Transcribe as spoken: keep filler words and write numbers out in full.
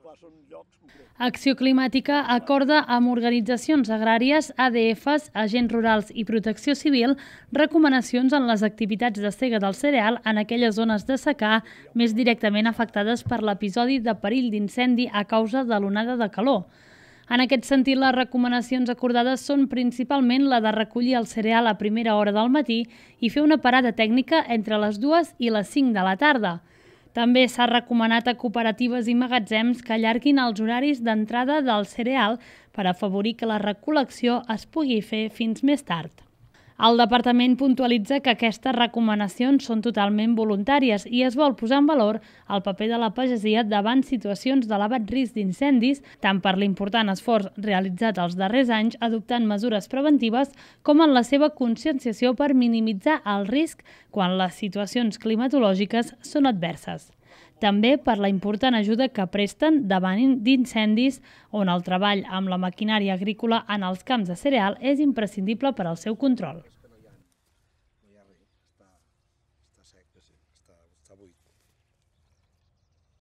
Acció Climàtica acorda amb organitzacions agràries, A D Fs, agents rurals i protecció civil recomanacions en les activitats de sega del cereal en aquelles zones de secà més directament afectades per l'episodi de perill d'incendi a causa de l'onada de calor. En aquest sentit, les recomanacions acordades són principalment la de recollir el cereal a primera hora del matí i fer una parada tècnica entre les dues i les cinc de la tarda. També s'ha recomanat a cooperatives i magatzems que allarguin els horaris d'entrada del cereal per afavorir que la recol·lecció es pugui fer fins més tard. El departament puntualitza que aquestes recomanacions són totalment voluntàries i es vol posar en valor el paper de la pagesia davant situacions d'elevat risc d'incendis, tant per l'important esforç realitzat els darrers anys adoptant mesures preventives com en la seva conscienciació per minimitzar el risc quan les situacions climatològiques són adverses. També per la important ajuda que presten davant d'incendis on el treball amb la maquinària agrícola en els camps de cereal és imprescindible per al seu control.